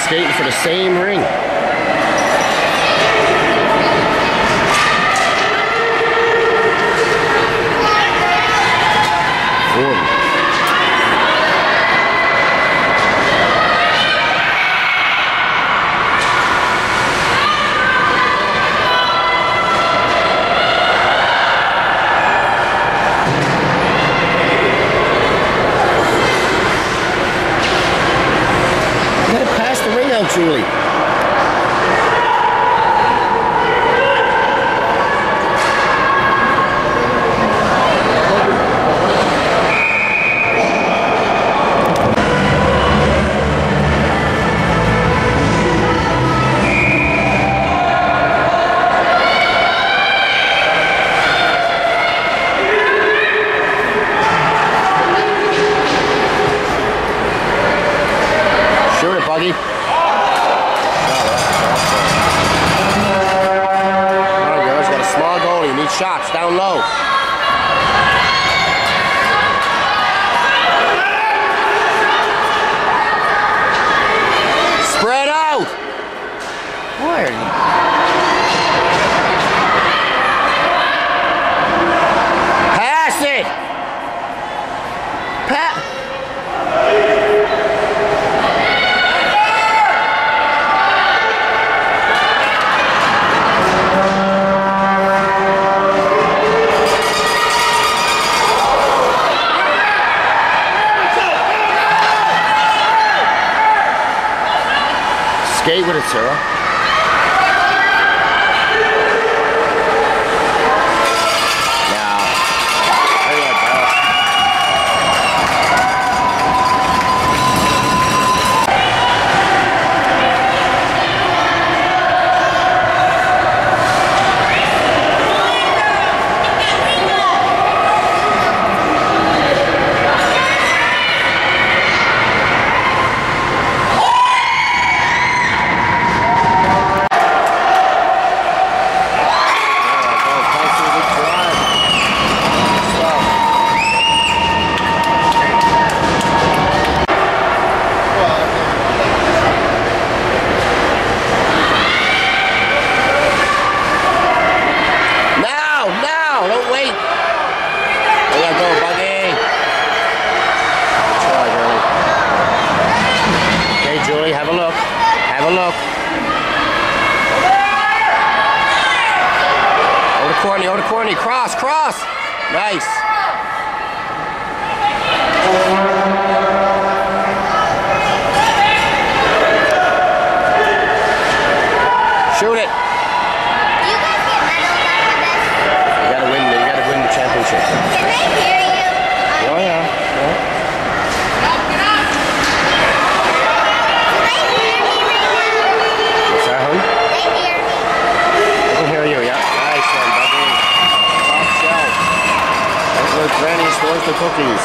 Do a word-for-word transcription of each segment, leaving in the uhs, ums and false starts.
skating for the same ring. Forty. Julie. Shoot it, Buggy. Shots down low. Spread out. Why are you? Pass it. Pat. Skate with it, Sarah. Now, there you go. Corny, over to corny, cross, cross. Nice. Shoot it. Do you guys get medals after this? You gotta win. You gotta win the championship. Can they hear you? Oh yeah. yeah. Can they hear me right now? What's that, hon? They hear me. I can hear you. Yeah. Nice one, buddy. Top shelf. That's where Granny stores the cookies.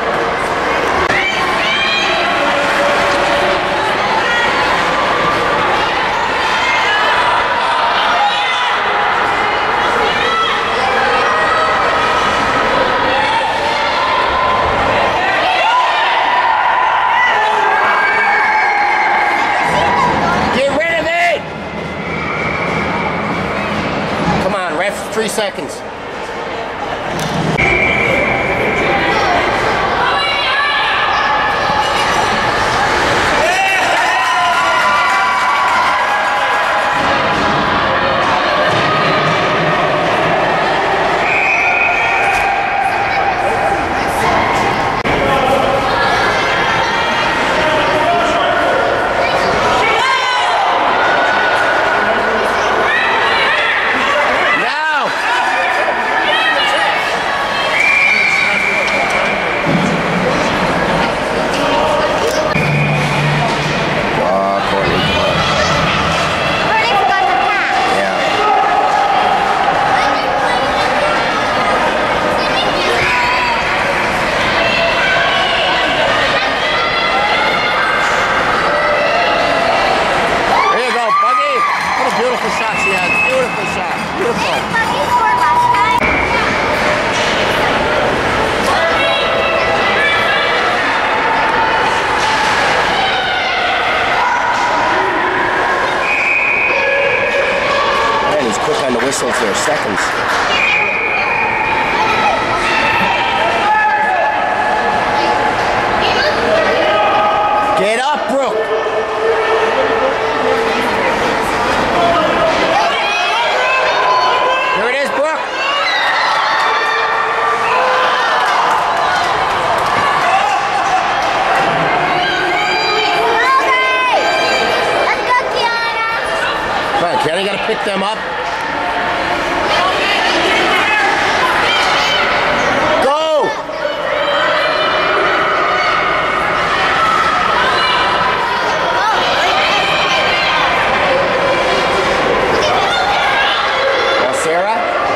Three seconds. whistles there, seconds. Get up, Brooke. Here it is, Brooke. Let's go, Kiana. Come on, Kiana, you gotta pick them up. Go! Now, Sarah.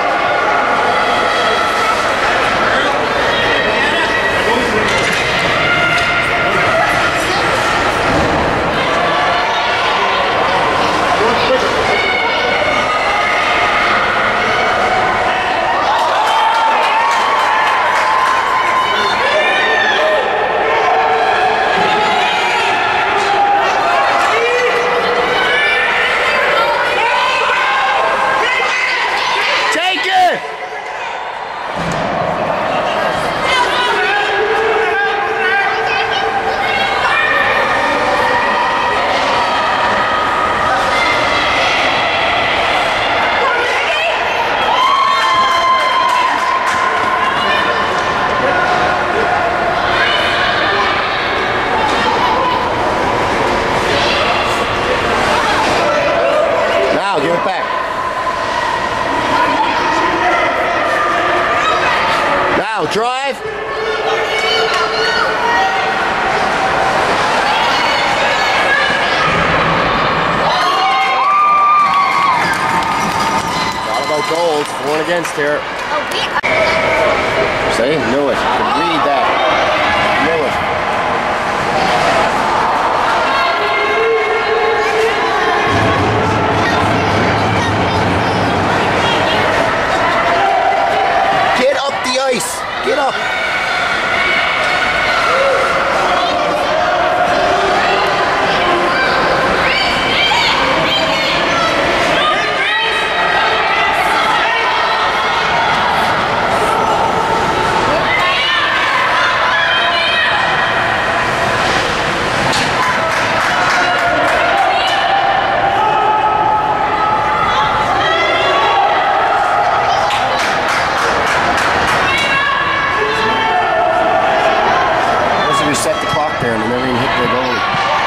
Take it! Now, give it back. Now, drive. All about goals, for and against here. Oh, we are. See, knew it. You could read that. Knew it. Get up the ice. Get up. Reset the clock there and they never even hit the goalie.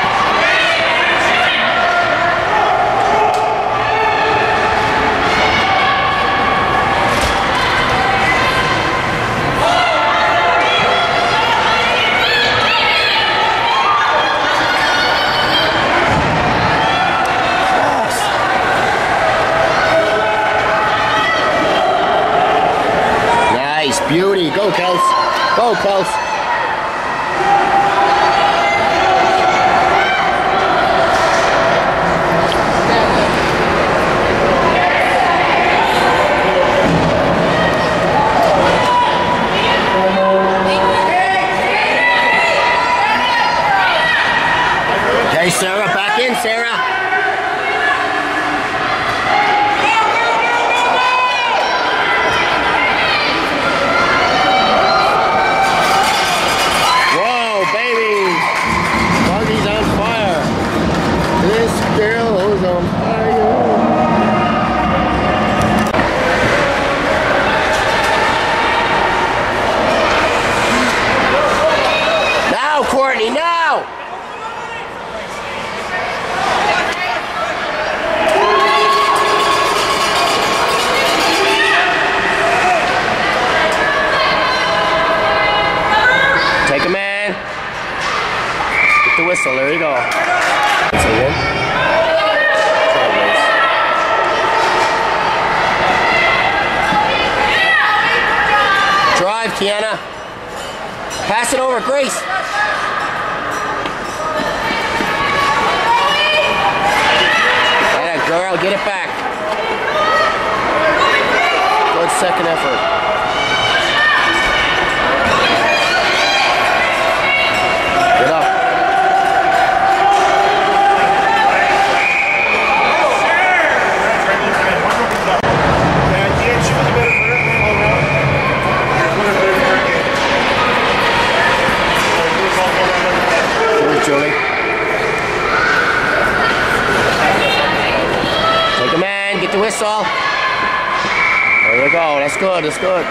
Nice, beauty. Go, Kels. Go, Kels. Okay, Sarah, back in, Sarah. Whoa, baby. Buggy's on fire. This girl is on fire. Now, Courtney, now! Take a man. Get the whistle. There you go. That's a win. Drive, Kiana. Pass it over, Grace. Yeah, girl, get it back. Good second effort. Get up. whistle. There you go. That's good. That's good.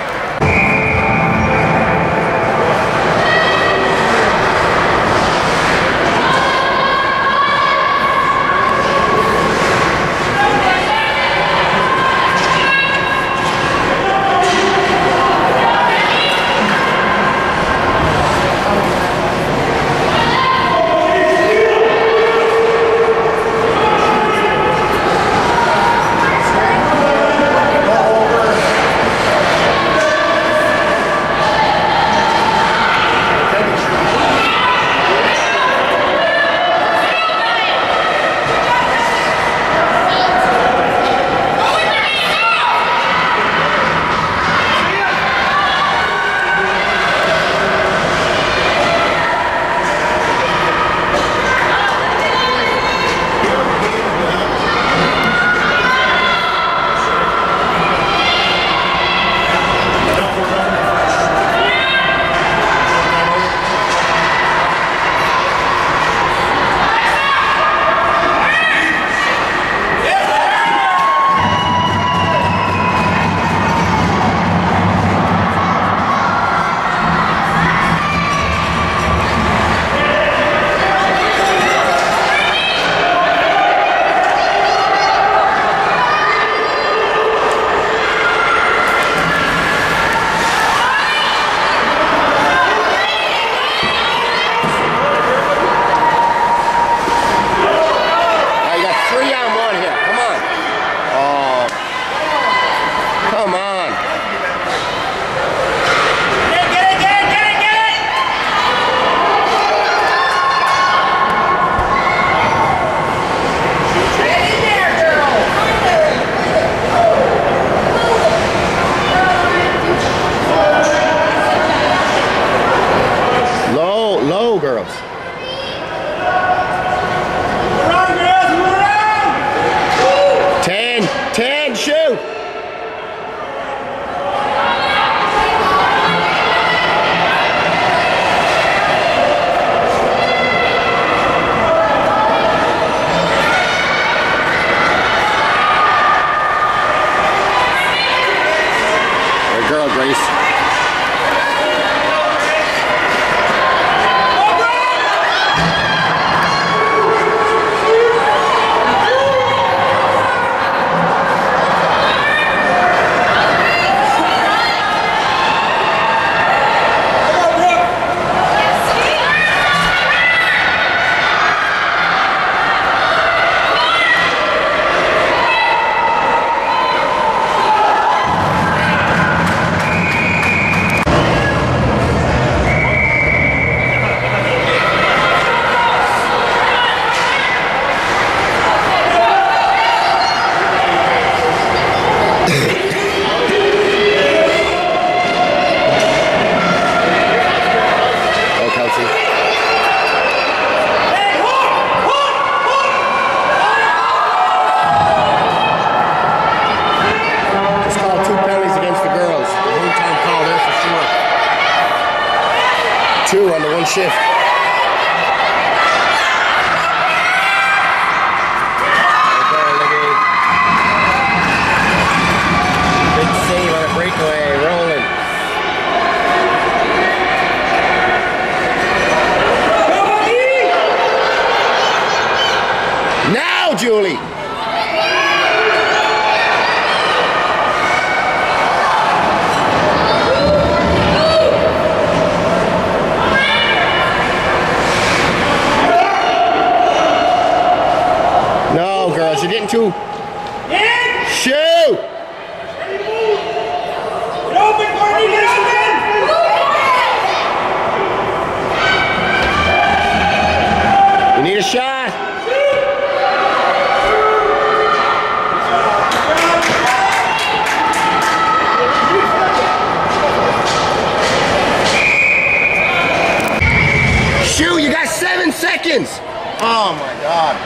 Two on the one shift. Big save on a breakaway, rolling. Now, Julie. No, girls, you're getting too. Shoot! Get open, Courtney, get open! You need a shot. Shoot, you got seven seconds. Oh my God.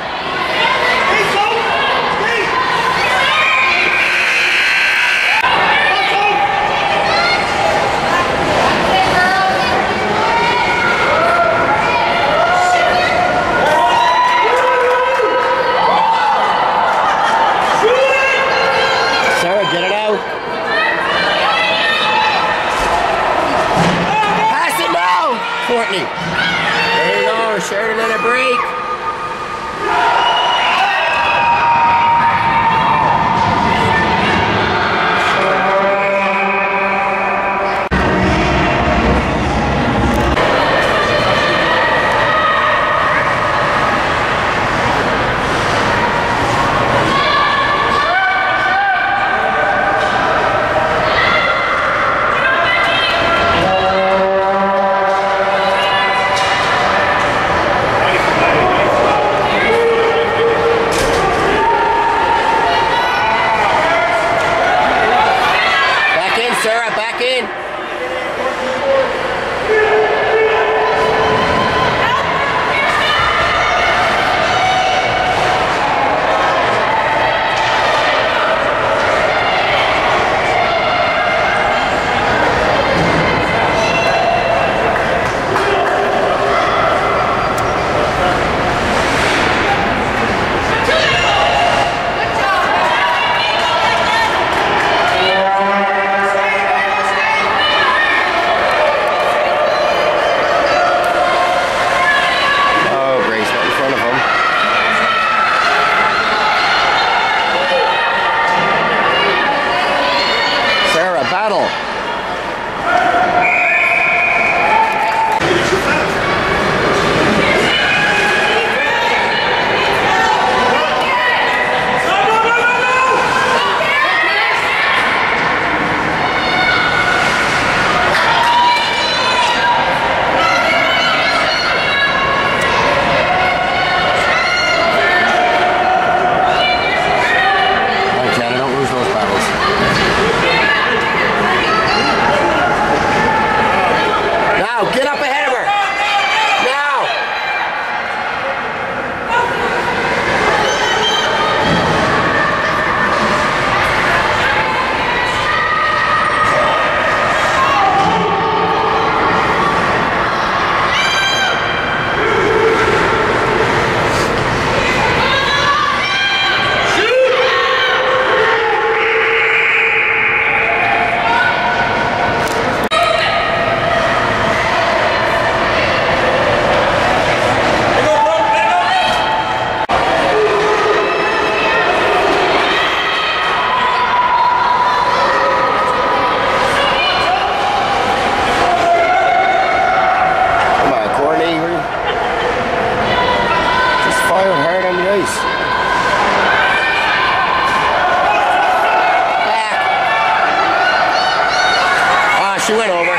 she went over.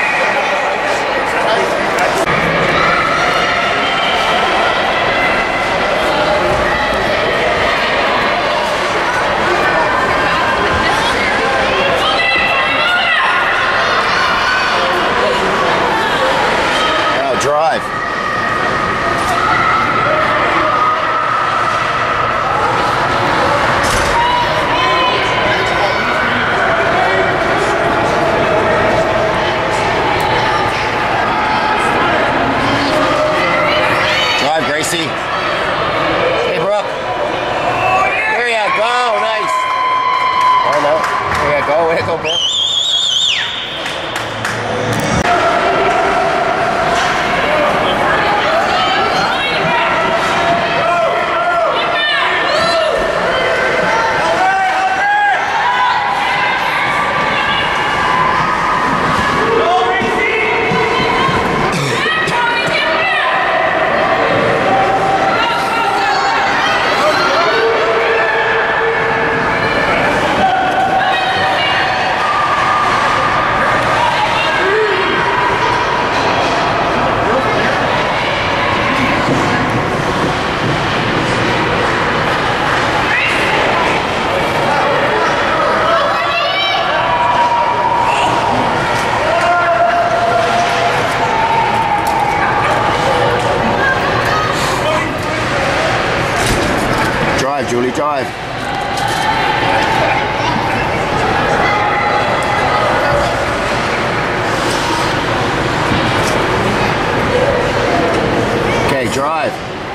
Now drive. Gracie. Hey, Brooke. There you go. Nice. Oh, no. There you go. Way to go, Brooke. Drive, Julie, drive. Okay, drive.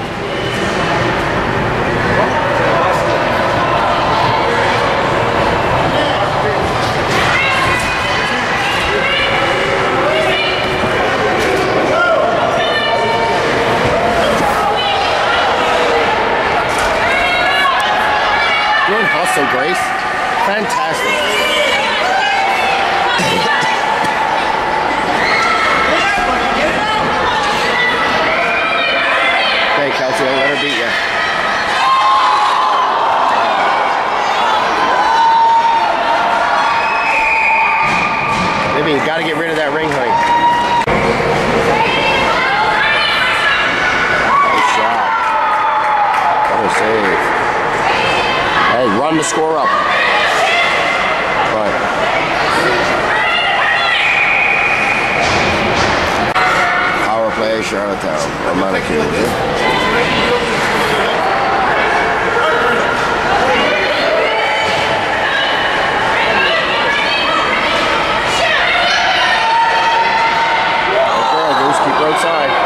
Good hustle, Grace. Fantastic. Okay, Kelsey, don't let her beat you. Maybe you gotta get rid of that ring, honey. Nice shot. What a save. Hey, run the score up. Right. Power play, Charlottetown. Or Montecure. Okay, Goose, keep her outside.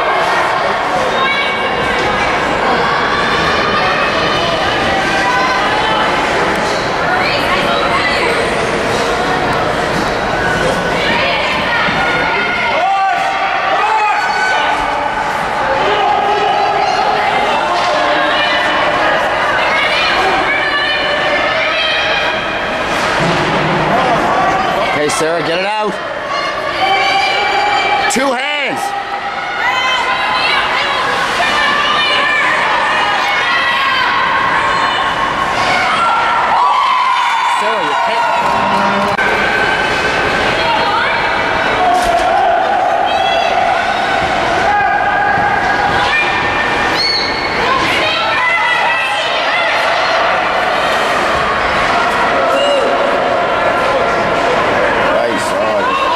Okay, Sarah, get it out. Two hands. Sarah, you can't. Nice, oh.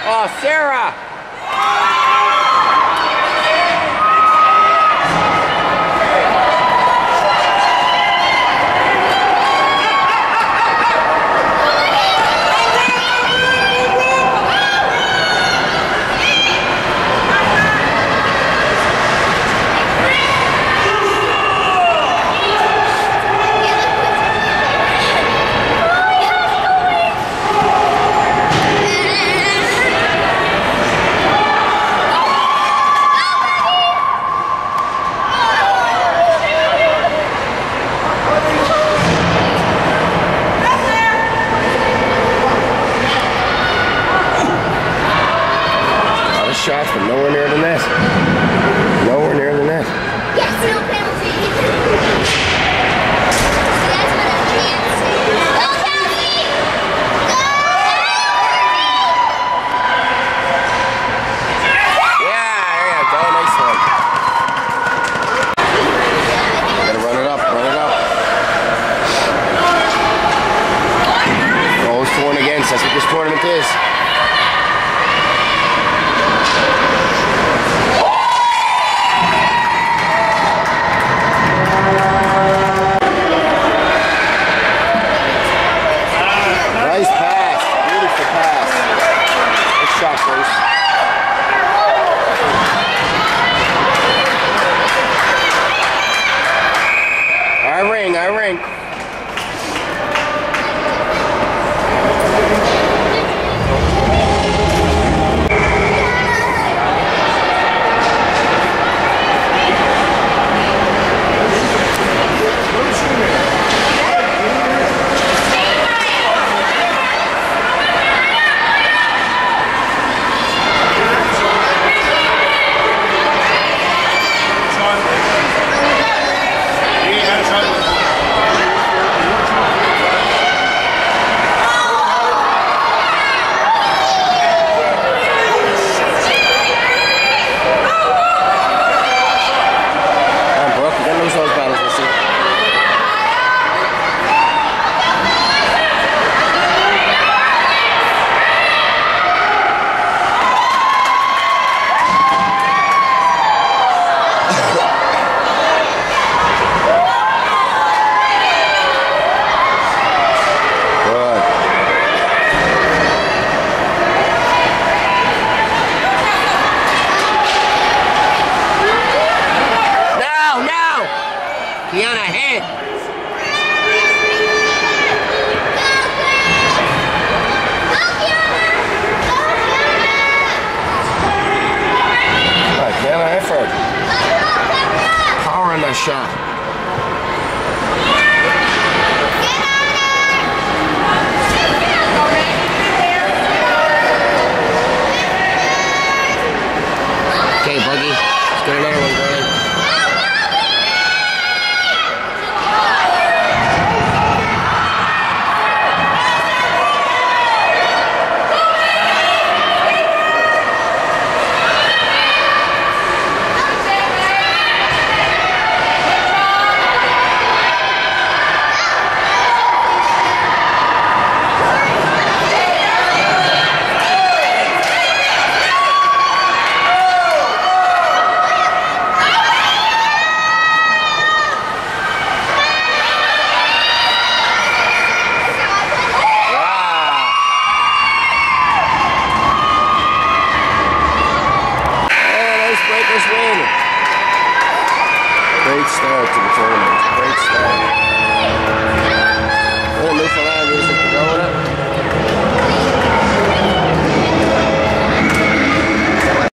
Oh, Sarah! Shots, but nowhere near the net. Nowhere near the net. Yes, no penalty. That's what I can't say. Go, Kelsey! Go! Yeah, there you go. Nice one. Gotta run it up, run it up. Goals for and against. That's what this tournament is. Nice pass. Beautiful pass. Good shot, Bruce. I ring, I ring. Kiana, head. Kiana, effort. Power in that shot.